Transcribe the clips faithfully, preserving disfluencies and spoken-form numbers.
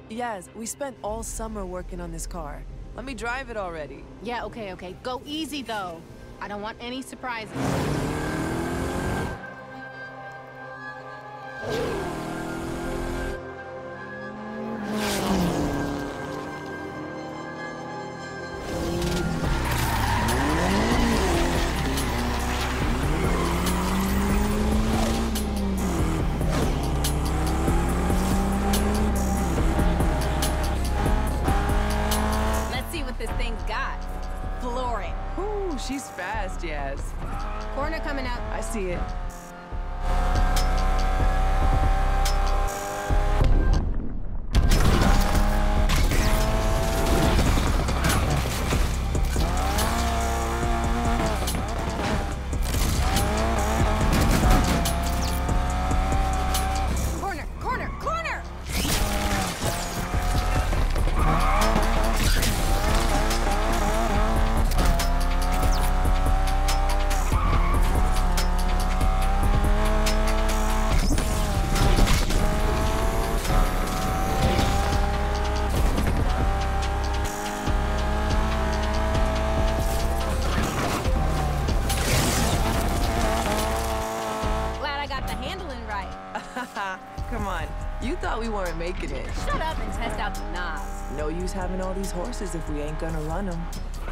Yes, we spent all summer working on this car. Let me drive it already. Yeah, okay, okay. Go easy, though. I don't want any surprises. This thing's got. Floor it. Ooh, she's fast, Yaz. Corner coming up. I see it. Corner, corner, corner! Come on, you thought we weren't making it. Shut up and test out the knobs. No use having all these horses if we ain't gonna run them.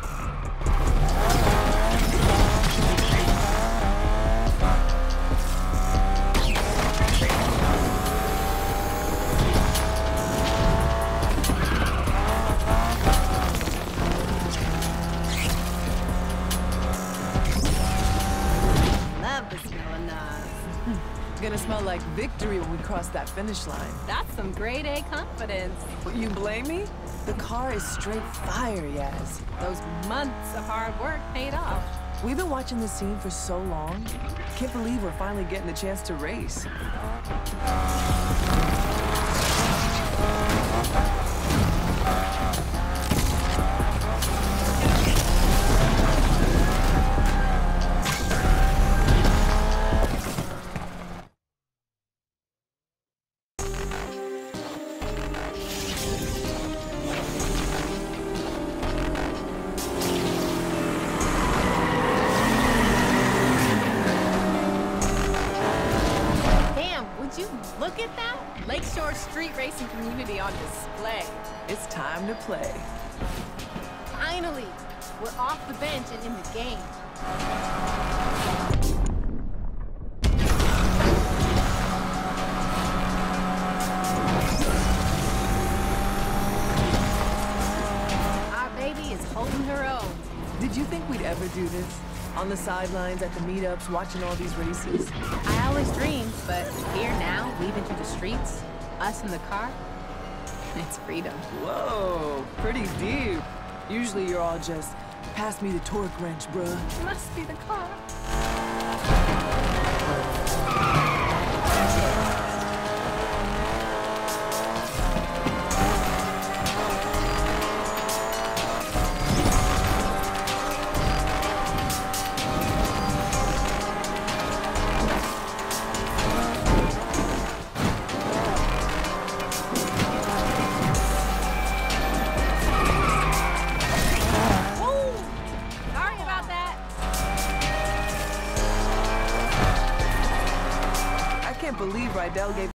Love the smell of knobs. Gonna smell like victory when we cross that finish line. That's some grade A confidence. You blame me? The car is straight fire, Yaz. Those months of hard work paid off. We've been watching this scene for so long. Can't believe we're finally getting the chance to race. Would you look at that? Lakeshore street racing community on display. It's time to play. Finally, we're off the bench and in the game. Our baby is holding her own. Did you think we'd ever do this? On the sidelines, at the meetups, watching all these races? I always dreamed, but here now, leaving to the streets, us in the car, it's freedom. Whoa, pretty deep. Usually you're all just, pass me the torque wrench, bruh. Must be the car. I can't believe Rydell gave